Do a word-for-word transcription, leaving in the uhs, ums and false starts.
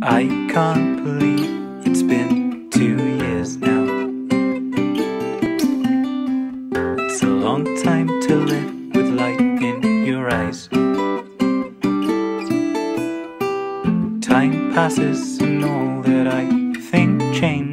I can't believe it's been two years now. It's a long time to live with light in your eyes. Time passes and all that I think changes.